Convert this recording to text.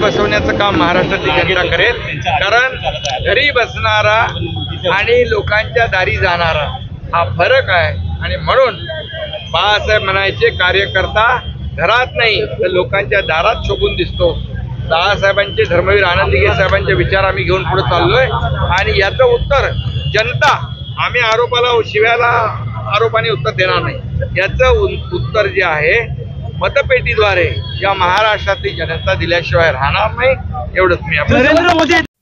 बसवण्याचं काम महाराष्ट्रातली जनता करेल। कारण घरी बसणारा आणि लोकांच्या दारी जाणारा हा फरक आहे आणि म्हणून बाळासाहेब म्हणायचे कार्यकर्ता घरात नाही तर लोकांच्या दारात शोभून दिसतो। बाळासाहेबांचे धर्मवीर आनंदीगे साहेबांचे विचार आम्ही घेऊन पुढे चाललोय आणि याचं उत्तर जनता, आम्ही आरोपाला शिव्याला आरोपाने उत्तर देणार नाही। याचं उत्तर जे आहे मतपेटीद्वारे या महाराष्ट्रातली जनता दिल्याशिवाय राहणार नाही। एवढंच मी